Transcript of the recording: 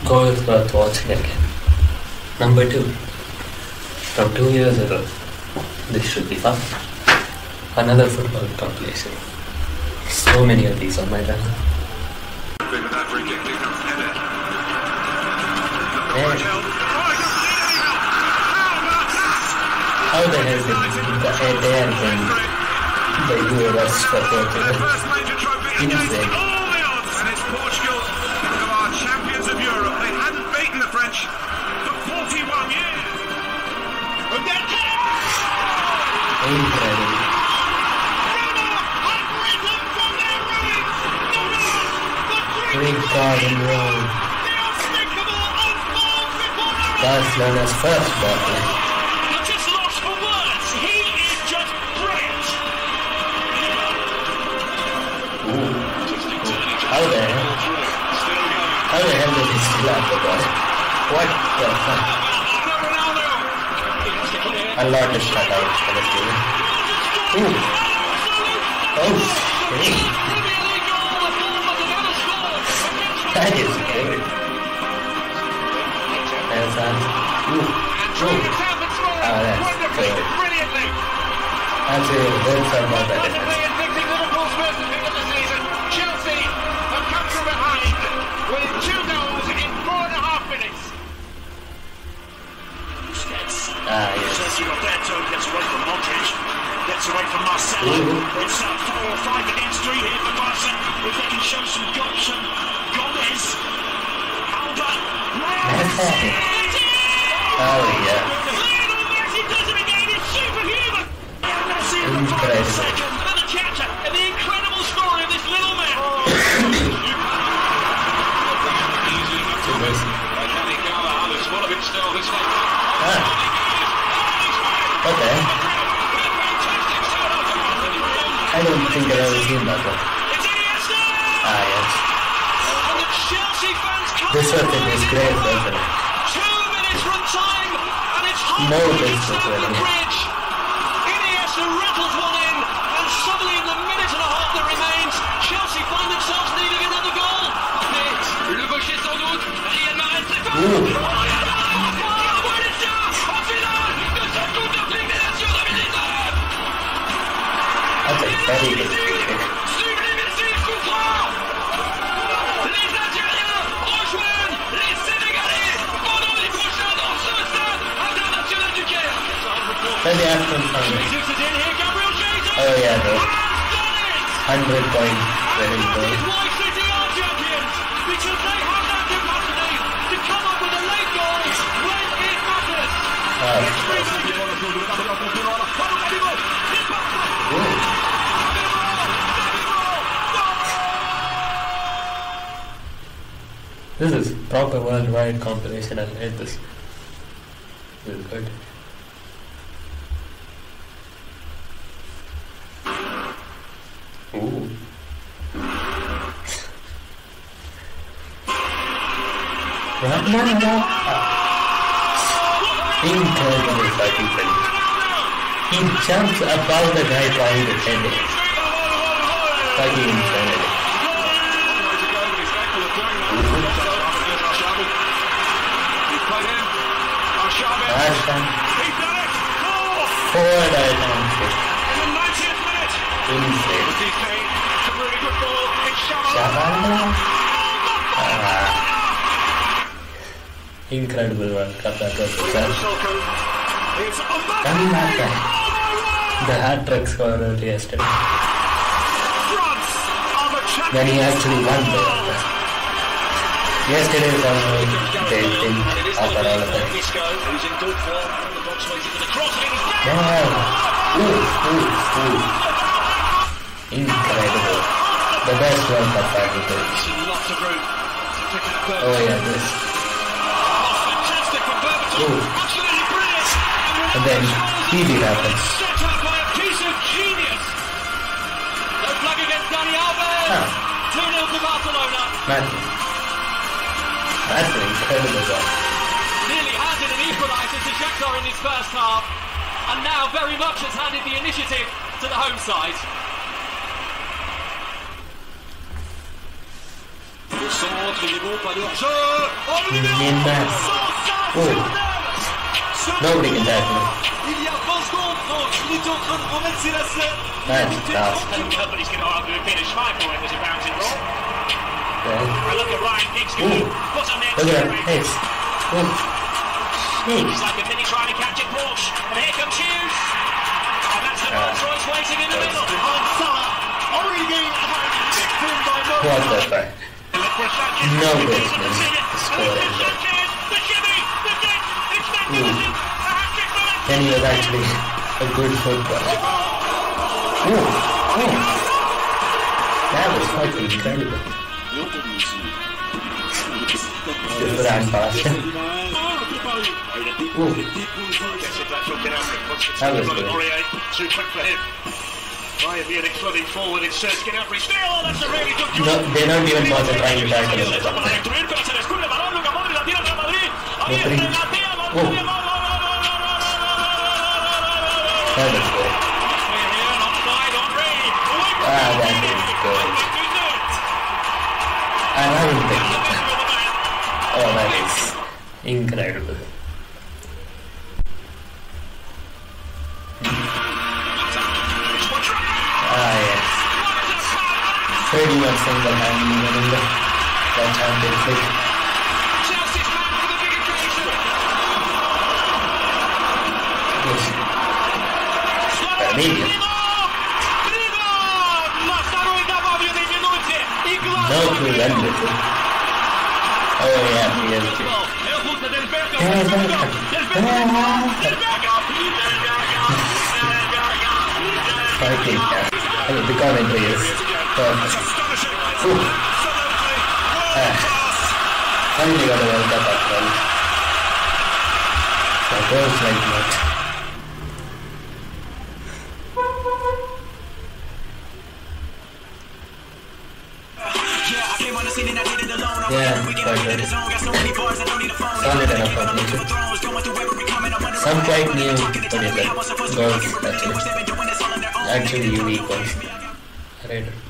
goals worth watching again. Number 2. From 2 years ago. This should be fun. Another football compilation. So many of these on my channel. How the hell did the air thing the US for Portugal? Insane. And it's Portugal who are champions of Europe. They hadn't beaten the French for 41 years. Incredible. Great God in Rome. Barcelona's first bottle. How the hell did he slap the ball? What the fuck? A lot is cut out for this game. Ooh. Oh, shit. That is good. There's that. Ooh. Ooh. Oh, that's good. That's a good side about that defense. With 2 goals in 4.5 minutes. Ah, yes. Roberto gets away from Modric, gets away from Marcelo. It's 4 or 5 against 3 here for Barca. If they can show some gumption. Gomez. Alba. Oh, yeah. Messi does it again. It's superhuman. Messi in the final second. Another chapter in the incredible story of this little man. Okay. I don't think I've ever seen that one. Ah, yes. This circuit is great, doesn't it? 2 minutes from time, and it's No distance really. Iniesta rattles one in, and suddenly in the minute and a half that remains, Chelsea find themselves needing another goal. Le gaucher sans doute, Riyad Mahrez prépare. That's a very good kick. Maybe after time. Oh yeah, the 100 point very good. Because they have that capacity to come up with a late goal when it matters. This is proper worldwide compilation. I hate this. This is good. Ooh. Incredible fucking thing. He jumps above the guy trying to hit it. Fucking insanity. Forward items. Insane. Incredible work that was itself. The hat-trick scorer yesterday. Then he actually won the yesterday was they think after all of that. Wow. Ooh. Incredible. The best World Cup I've ever. Oh yeah, this. Ooh. And then TV happens. No flag against Dani Alves. 2-0 to Barcelona. That's an incredible goal. Nearly handed an equaliser to Shotcut in his first half, and now very much has handed the initiative to the home side. The sword criez-vous, pas d'urgence. Oh, le numéro Nobody can tackle him. Il y a 20 secondes, Franck, il était en train de renverser la scène. Man, stop. Nobody's going to argue a finish fine for him as a bouncing ball. Yeah. Look at Ryan Giggs. What's up next? Look at him. Hey. It's like a mini trying to catch it, Porsche. And here comes Hughes. And that's the Rolls Royce waiting in the middle. Already getting kicked in by Mo. What the fuck? No business. Then he was actually a good footballer. That was fucking incredible. Just ran past him. That was good. Too quick for him. Bayern Munich flooding forward in search Gnabry still. Oh, that's a really good No, they're not even bothered trying to tackle him. That was good. Ah, that is good. And I don't think oh, that is incredible. Ah, yes. 31 single-handedly winning the Champions League. Medium. No clue when with it. Oh yeah, he is too. Fucking hell. The commentary is perfect. Finally got a World Cup after all. So goes like that. Yeah, quite good. Solid enough for me too. Some quite new, what is it? Goals, actually. Actually unique ones. Right.